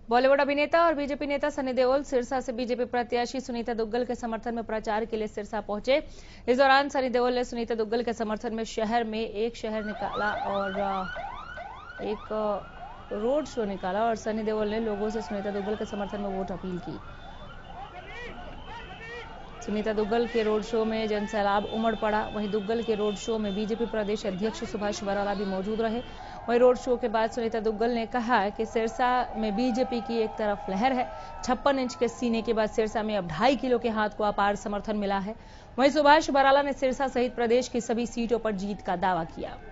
बॉलीवुड अभिनेता और बीजेपी नेता सनी देओल सिरसा से बीजेपी प्रत्याशी सुनीता दुग्गल के समर्थन में प्रचार के लिए सिरसा पहुंचे। इस दौरान सनी देओल ने सुनीता दुग्गल के समर्थन में शहर में एक शहर निकाला और एक रोड शो निकाला और सनी देओल ने लोगों से सुनीता दुग्गल के समर्थन में वोट अपील की। सुनीता दुग्गल के रोड शो में जनसैलाब उमड़ पड़ा। वहीं दुग्गल के रोड शो में बीजेपी प्रदेश अध्यक्ष सुभाष बराला भी मौजूद रहे। वहीं रोड शो के बाद सुनीता दुग्गल ने कहा कि सिरसा में बीजेपी की एक तरफ लहर है। 56 इंच के सीने के बाद सिरसा में अब 2.5 किलो के हाथ को अपार समर्थन मिला है। वहीं सुभाष बराला ने सिरसा सहित प्रदेश की सभी सीटों पर जीत का दावा किया।